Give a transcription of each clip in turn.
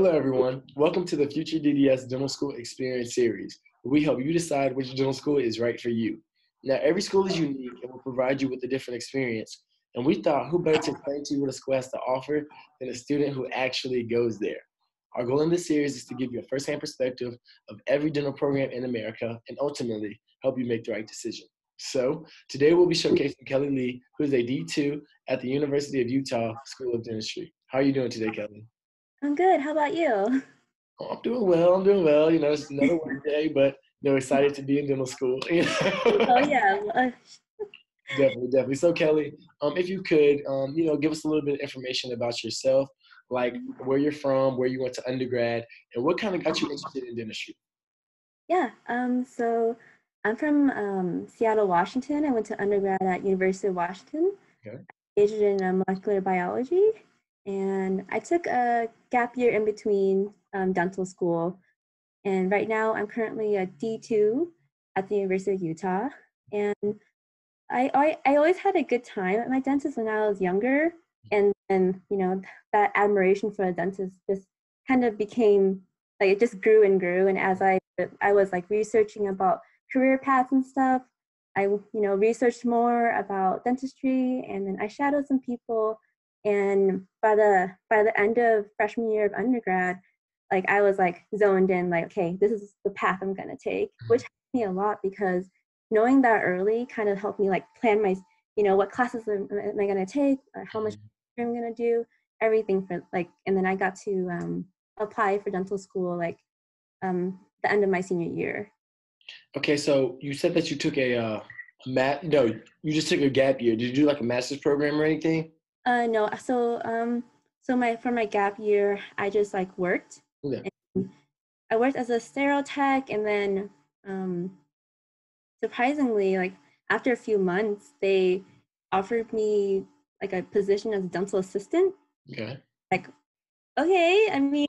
Hello, everyone. Welcome to the Future DDS Dental School Experience Series, where we help you decide which dental school is right for you. Now, every school is unique and will provide you with a different experience. And we thought, who better to explain to you what a school has to offer than a student who actually goes there? Our goal in this series is to give you a firsthand perspective of every dental program in America and ultimately help you make the right decision. So today we'll be showcasing Kelly Lee, who is a D2 at the University of Utah School of Dentistry. How are you doing today, Kelly? I'm good. How about you? Oh, I'm doing well. I'm doing well. It's another work day, but excited to be in dental school. Oh yeah. Definitely, definitely. So Kelly, if you could, give us a little bit of information about yourself, like where you're from, where you went to undergrad, and what kind of got you interested in dentistry. Yeah. So I'm from Seattle, Washington. I went to undergrad at University of Washington. Okay. Majored in molecular biology, and I took a gap year in between dental school. And right now, I'm currently a D2 at the University of Utah. And I always had a good time at my dentist when I was younger, and that admiration for a dentist just kind of became like it just grew and grew. And as I was like researching about career paths and stuff, I researched more about dentistry, and then I shadowed some people. And by the end of freshman year of undergrad, like I was like zoned in, like, okay, this is the path I'm gonna take, which helped me a lot because knowing that early kind of helped me like plan my, what classes am I going to take, how much I'm going to do, everything for like, and then I got to apply for dental school like the end of my senior year. Okay, so you said that you took you just took a gap year. Did you do like a master's program or anything? No, for my gap year, I just like worked. Yeah. And I worked as a sterile tech, and then surprisingly, like after a few months, they offered me like a position as a dental assistant. Okay. Like, okay, I mean,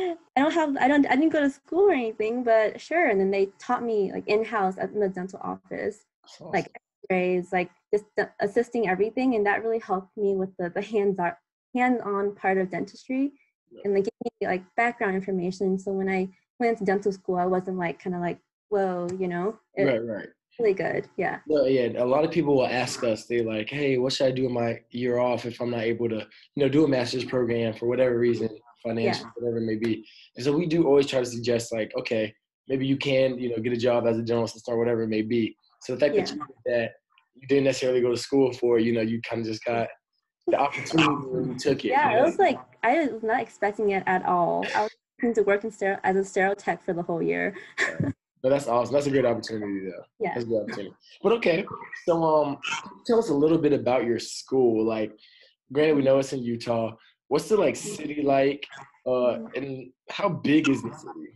I didn't go to school or anything, but sure. And then they taught me like in-house in the dental office, That's like awesome. X-rays, like just assisting everything. And that really helped me with the hands-on part of dentistry, and like give me like background information. So when I went into dental school, I wasn't like kind of like, whoa, Right, right. really good. Yeah. No, yeah, a lot of people will ask us, they're like, hey, what should I do in my year off if I'm not able to, do a master's program for whatever reason, Yeah. financial, whatever it may be. And so we do always try to suggest like, okay, maybe you can, get a job as a general assistant or whatever it may be. So the fact Yeah. that you didn't necessarily go to school for, you kind of just got the opportunity when you took it. Yeah, it was like I was not expecting it at all. I was looking to work in as a sterile tech for the whole year. But that's awesome. That's a great opportunity, though. Yeah. That's a good opportunity. But okay, so tell us a little bit about your school. Like, granted, we know it's in Utah. What's the like city like? And how big is the city?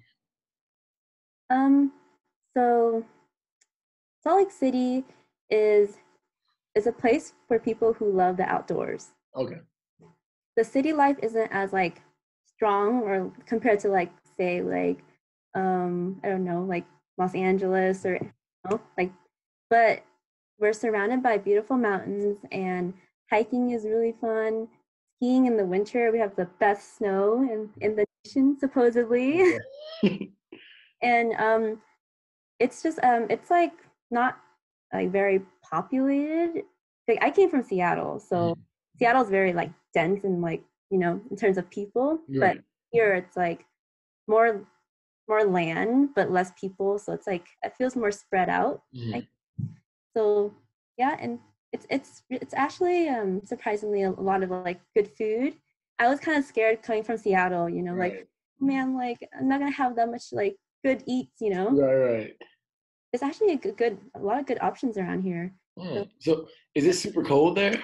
Um. So Salt Lake City is is a place for people who love the outdoors. Okay. The city life isn't as like strong or compared to like say like I don't know, like Los Angeles or like, but we're surrounded by beautiful mountains, and hiking is really fun. Skiing in the winter, we have the best snow in the nation supposedly. Okay. And it's just it's like not like very populated. Like I came from Seattle, so Mhm. Seattle's very like dense and like in terms of people, but Right. here it's like more more land but less people, so it's like it feels more spread out. Mhm. Like, so yeah, and it's actually surprisingly a lot of like good food. I was kind of scared coming from Seattle, like Right. man, like I'm not gonna have that much like good eats. Right. Right. There's actually a lot of good options around here. So So, is it super cold there?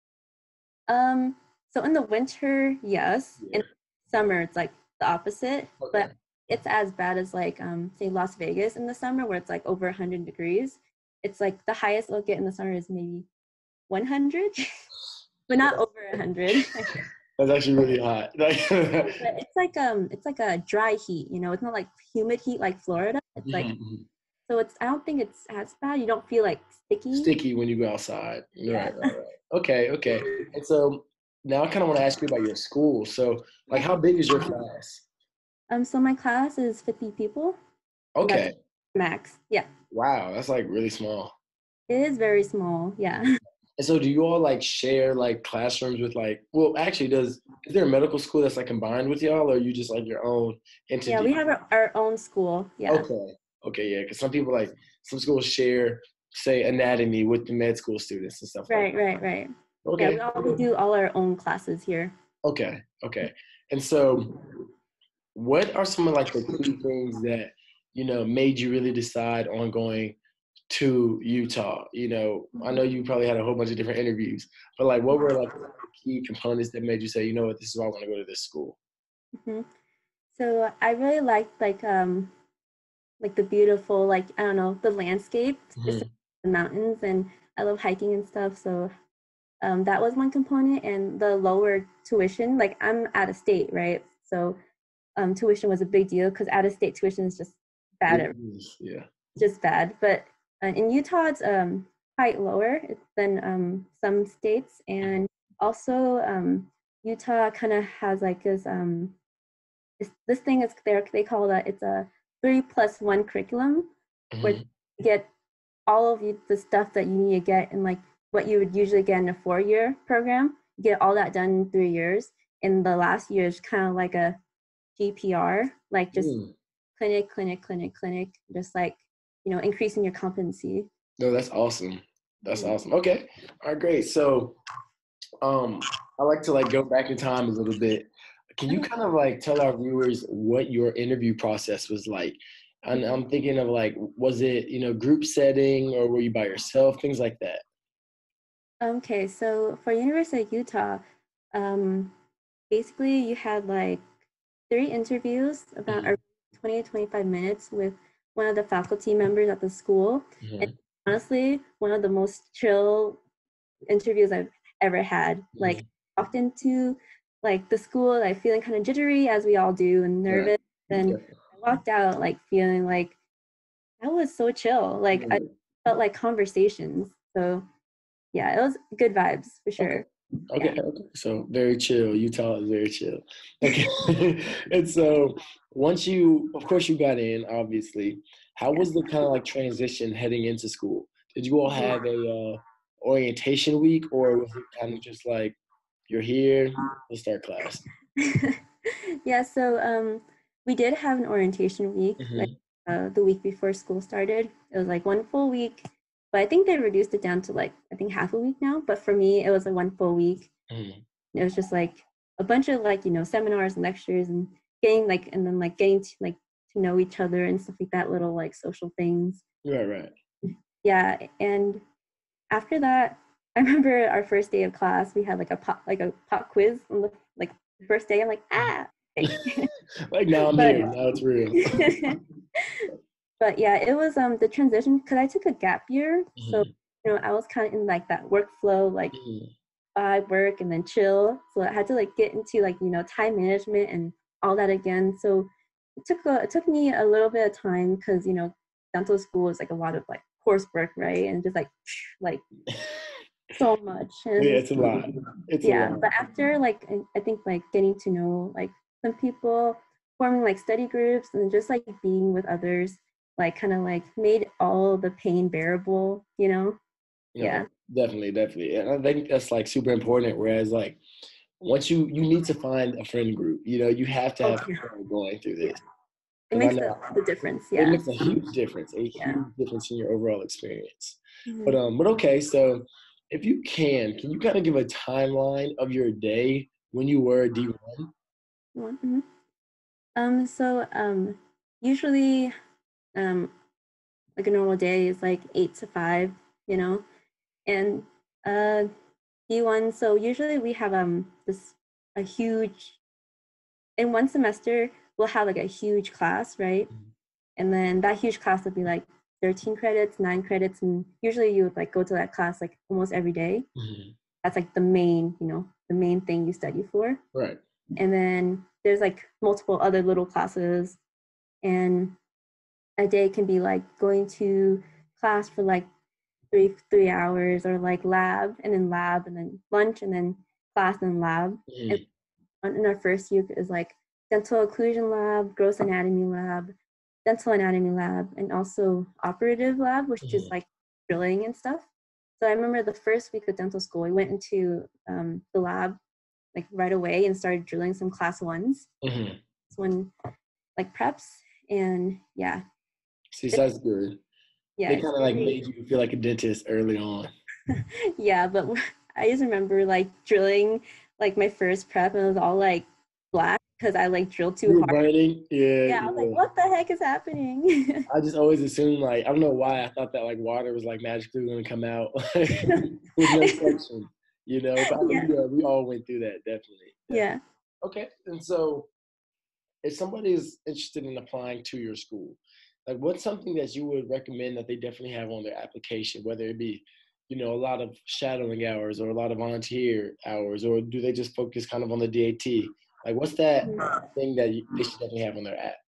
um so in the winter, yes. Yeah. In summer it's like the opposite, but Okay. it's as bad as like say Las Vegas in the summer where it's like over 100 degrees. It's like the highest it'll get in the summer is maybe 100, but not over 100. That's actually really hot. But it's like a dry heat, it's not like humid heat like Florida. It's like, Mhm. so it's I don't think it's as bad. You don't feel like sticky. Sticky when you go outside. Yeah. Right, right, right. Okay, okay. And so now I kind of want to ask you about your school. So, like, Yeah. how big is your class? So my class is 50 people. That's Okay. max. Yeah. Wow, that's like really small. It is very small. Yeah. And so do you all like share like classrooms with like, well, actually is there a medical school that's like combined with y'all or are you just like your own Yeah, we entity? have our own school. Yeah. Okay. Okay, yeah, because some people like some schools share, say, anatomy with the med school students and stuff like Right, right, right. that. Yeah, Okay. we do all our own classes here. Okay. Okay. And so what are some of like the key things that, made you really decide on going to Utah? I know you probably had a whole bunch of different interviews, but like what were like the key components that made you say, you know what, this is why I want to go to this school? Hmm. So I really liked like the beautiful, like I don't know, the landscape, just Hmm. the mountains, and I love hiking and stuff. So that was one component, and the lower tuition. Like I'm out of state, right? So tuition was a big deal because out of state tuition is just bad, Yeah. just bad. But in Utah, it's quite lower than some states, and also Utah kind of has like this thing is there. They call that it's a 3+1 curriculum, where Hmm. you get all of the stuff that you need to get in like what you would usually get in a 4-year program. You get all that done in 3 years. And the last year is kind of like a GPR, like just Mm. clinic, clinic, clinic, clinic, just like, increasing your competency. No, that's awesome. That's Mhm. awesome. Okay. All right, great. So I like to like go back in time a little bit. Can you Okay. kind of like tell our viewers what your interview process was like? And Mhm. I'm thinking of like, was it, group setting or were you by yourself? Things like that. Okay, so for University of Utah, um, basically you had like 3 interviews about Hmm. 20 to 25 minutes with one of the faculty members at the school. And Hmm. honestly, one of the most chill interviews I've ever had. Like, Hmm. walked into like the school, like feeling kind of jittery as we all do and Right. nervous. Then Yeah. I walked out like feeling like that was so chill. Like I Yeah. felt like conversations. So yeah, it was good vibes for Okay. sure. Okay. Yeah. Okay. So very chill. Utah is very chill. Okay. And so once of course, you got in, obviously. How Yeah. was the kind of like transition heading into school? Did you all Mhm. have a orientation week, or was it kind of just like you're here, let's start class? Yeah, so we did have an orientation week, like Hmm. the week before school started. It was like one full week, but I think they reduced it down to like I think half a week now. But for me, it was like one full week. Hmm. It was just like a bunch of like seminars and lectures and getting like and then like getting to know each other and stuff like that, little like social things. Right. Right. Yeah, and after that, I remember our first day of class, we had like a pop quiz on the like the first day. I'm like, ah, okay. Like now I'm but here. Now it's real. but yeah, it was the transition because I took a gap year, so Hmm. I was kind of in like that workflow, like Hmm. I work and then chill. So I had to like get into like time management and all that again. So it took me a little bit of time because dental school is like a lot of like coursework, right? And just like so much, and Yeah, it's it's a just lot. It's a yeah. lot. But after like I think like getting to know like some people, forming like study groups, and just like being with others, like kind of like made all the pain bearable. No, Yeah. definitely, definitely. And I think that's like super important. Whereas like once you need to find a friend group, you have to Oh have yeah. people going through Yeah. this. It Because I makes know the difference. it Yeah. makes a Yeah. huge difference in your overall experience. But Mhm. um, but okay, so if you can you kind of give a timeline of your day when you were a D1? Mhm. So usually um like a normal day is like 8 to 5, you know, and uh D1. So usually we have this a huge in one semester we'll have like a huge class, right? And then that huge class would be like 13 credits, 9 credits, and usually you would like go to that class like almost every day. Mhm. That's like the main thing you study for. Right. And then there's like multiple other little classes, and a day can be like going to class for like 3 hours, or like lab and then lunch and then class and lab. And Mhm. in our first year is like dental occlusion lab, gross anatomy lab, dental anatomy lab, and also operative lab, which is like drilling and stuff. So I remember the first week of dental school, we went into the lab like right away and started drilling some class ones. When like preps, and yeah. See, so that's good. Yeah, they kind of like made you feel like a dentist early on. Yeah, but I just remember like drilling like my first prep, and it was all like black because I like drilled too hard. Burning? Yeah. I was like, what the heck is happening? I just always assumed, like, I don't know why I thought that like water was like magically going to come out with no suction, you know. But I think we all went through that, definitely. Yeah. Okay, and so if somebody is interested in applying to your school, like what's something that you would recommend that they definitely have on their application, whether it be, you know, a lot of shadowing hours or a lot of volunteer hours, or do they just focus kind of on the DAT? Like, what's that thing that they should definitely have on their app?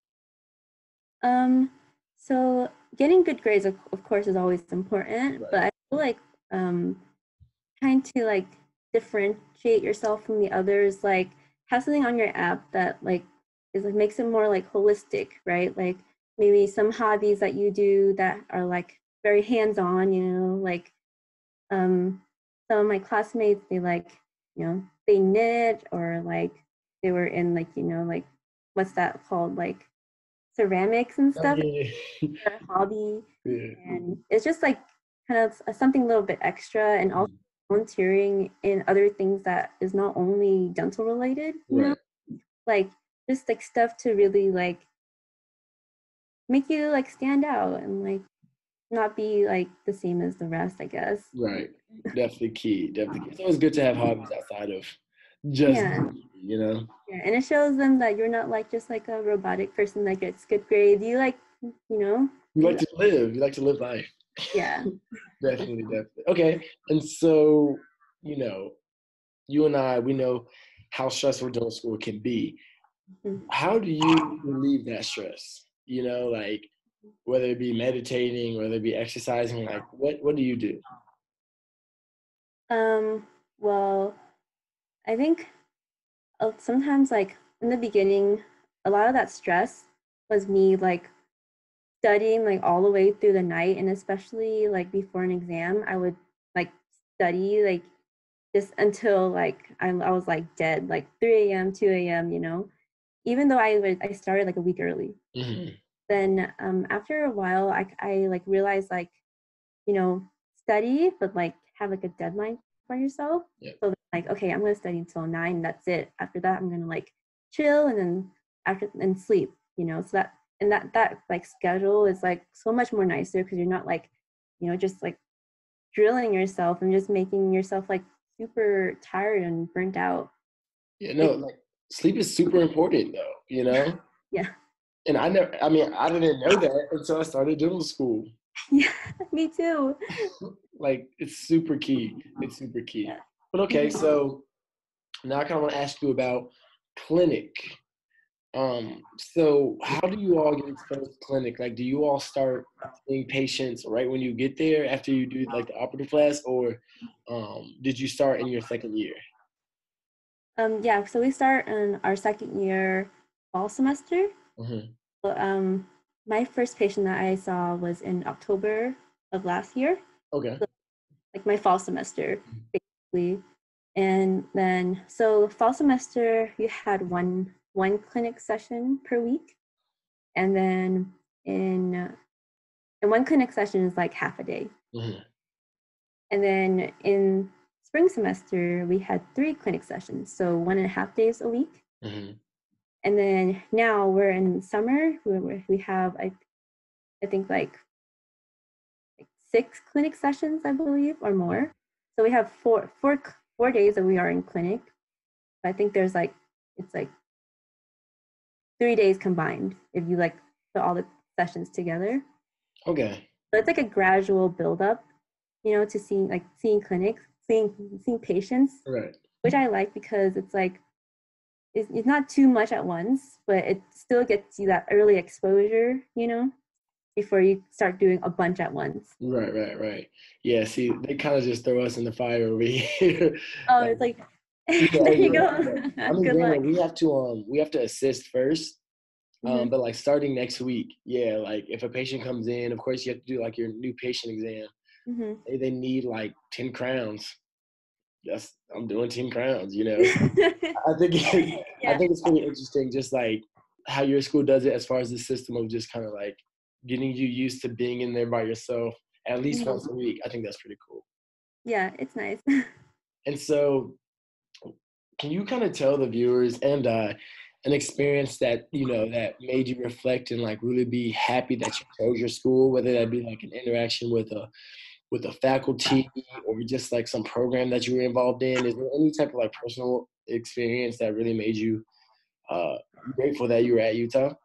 So getting good grades, of course, is always important, Right. but I feel like trying to like differentiate yourself from the others, like have something on your app that like is like makes it more like holistic, right? Like maybe some hobbies that you do that are like very hands-on, you know, like some of my classmates, they like, you know, they knit, or like they were in like, you know, like what's that called, like ceramics and stuff. Their hobby. And it's just like kind of something a little bit extra, and also volunteering in other things that is not only dental related, you know, like just like stuff to really like make you like stand out and like not be like the same as the rest, I guess. Right. Definitely key. Definitely key. It's always good to have hobbies outside of just, you know. Yeah, and it shows them that you're not like just like a robotic person that gets good grades. You like, you know. You like to live. You like to live life. Yeah. Definitely. Okay. And so, you know, you and I, we know how stressful dental school can be. How do you relieve that stress? You know, like whether it be meditating, whether it be exercising, like what do you do? Well, I think sometimes like in the beginning, a lot of that stress was me like studying like all the way through the night, and especially like before an exam, I would like study like just until like I was like dead, like 3 a.m., 2 a.m., you know, even though I started like a week early. Then after a while, I like realized like, you know, study, but like have like a deadline for yourself. So like, okay, I'm gonna study until 9. That's it. After that, I'm gonna like chill, and then and sleep. You know, so that like schedule is like so much more nicer, because you're not like, you know, just like drilling yourself and just making yourself like super tired and burnt out. Yeah, no, like sleep is super important though, you know? Yeah. And I didn't know that until I started dental school. Yeah, me too. Like it's super key. It's super key. Yeah. But okay, so now I kind of want to ask you about clinic. So how do you all get exposed to clinic? Like, do you all start seeing patients right when you get there after you do like the operative class, or did you start in your second year? Yeah, so we start in our second year fall semester. So, my first patient that I saw was in October of last year. Okay. So, like my fall semester, basically. And then, so fall semester, you had one clinic session per week, and then in one clinic session is like half a day. And then in spring semester, we had 3 clinic sessions, so 1.5 days a week. And then now we're in summer, we have I think like 6 clinic sessions, I believe, or more. So we have four days that we are in clinic. I think there's like, it's like 3 days combined if you like put all the sessions together. Okay. So it's like a gradual buildup, you know, to seeing clinics, seeing patients, right. Which I like, because it's like it's not too much at once, but it still gets you that early exposure, you know, before you start doing a bunch at once. Right. Yeah, see, they kind of just throw us in the fire over here. Oh, it's like Yeah, There you yeah. go. I mean, Good luck. granted, we have to assist first. Mhm. But like starting next week, yeah, like if a patient comes in, of course you have to do like your new patient exam. Mhm. They need like 10 crowns. Yes, I'm doing 10 crowns, you know. So I think I Yeah. think it's pretty interesting, just like how your school does it as far as the system of just kind of like getting you used to being in there by yourself at least Mhm. once a week. I think that's pretty cool. Yeah, it's nice. And so, can you kind of tell the viewers and an experience that that made you reflect and like really be happy that you chose your school, whether that be like an interaction with a faculty or just like some program that you were involved in? Is there any type of like personal experience that really made you uh, grateful that you were at Utah?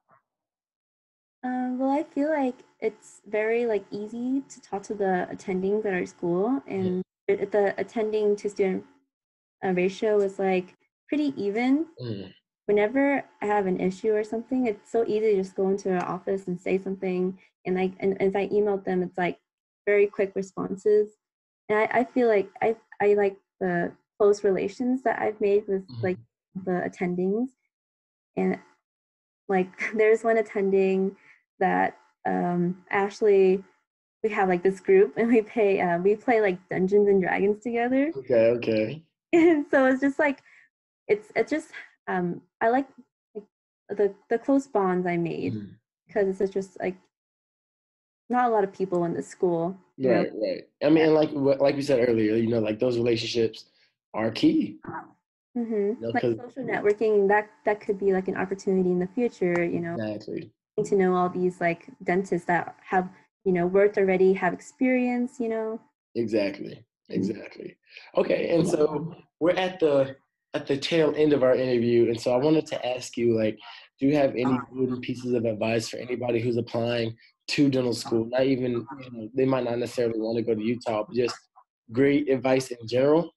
Well, I feel like it's very like easy to talk to the attendings at our school, and the attending to student ratio is like pretty even. Mm, Whenever I have an issue or something, it's so easy to just go into our office and say something. And like, and if I emailed them, it's like very quick responses. And I feel like I like the close relations that I've made with like mm, the attendings. And like, there's one attending that actually we have like this group and we play like Dungeons and Dragons together. okay, okay. And so it's just like it's just I like the close bonds I made Mm. because it's just like not a lot of people in the school, you know. Right, right. I mean, Yeah. and like we said earlier, like those relationships are key. Like Because social networking, that could be like an opportunity in the future, you know, exactly, getting to know all these like dentists that have, you know, worked already, have experience, you know. exactly, Mm. exactly. Okay, and so we're at the tail end of our interview, and so I wanted to ask you, like, do you have any good pieces of advice for anybody who's applying to dental school? Not even, they might not necessarily want to go to Utah, but just great advice in general.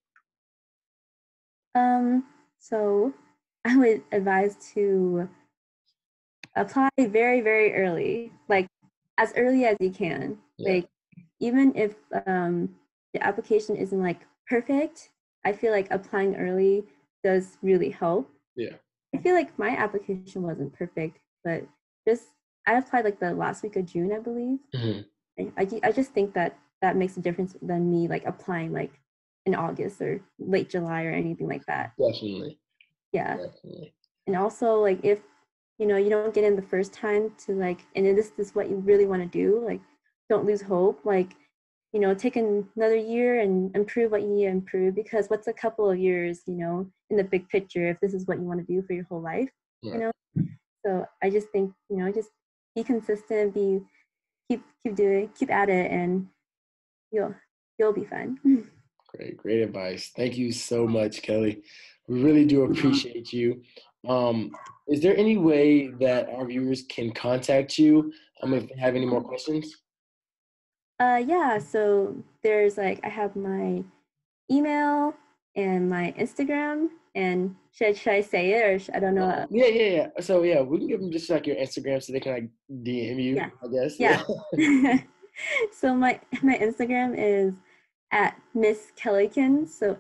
Um, so I would advise to apply very, very early, like as early as you can. Yeah. Like even if the application isn't like perfect, I feel like applying early does really help. Yeah. I feel like my application wasn't perfect, but just I applied like the last week of June, I believe. Mhm. I just think that that makes a difference than me like applying like in August or late July or anything like that. Definitely. Yeah. Definitely. And also like if you know you don't get in the first time to like and this is what you really want to do, like don't lose hope, like you know take another year and improve what you need to improve, because what's a couple of years, you know, in the big picture if this is what you want to do for your whole life, you Right. know. So I just think, you know, just be consistent, keep doing, keep at it, and you'll you'll be fine. Great, great advice. Thank you so much, Kelly. We really do appreciate you. Um, is there any way that our viewers can contact you if they have any more questions? Yeah, so there's like I have my email and my Instagram. And should I say it or I don't know? Yeah, yeah, yeah. So yeah, we can give them just like your Instagram so they can like DM you, Yeah, I guess. yeah. Yeah. So my Instagram is at Miss Kellykin. So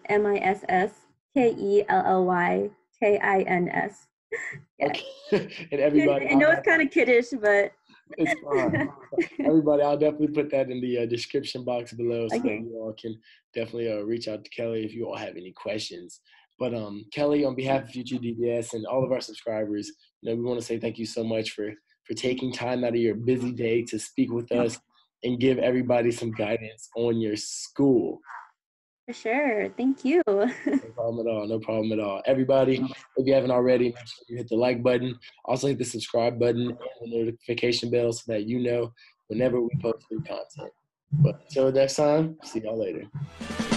MissKellykins. Yeah, Okay. And everybody, I know it's kind of kiddish, but it's fine. Everybody, I'll definitely put that in the description box below so that okay. you all can definitely reach out to Kelly if you all have any questions. But Kelly, on behalf of Future DBS and all of our subscribers, we want to say thank you so much for taking time out of your busy day to speak with us and give everybody some guidance on your school. For sure. Thank you. No problem at all. No problem at all. Everybody, if you haven't already, make sure you hit the like button. Also hit the subscribe button and the notification bell so that you know whenever we post new content. But until next time, see y'all later.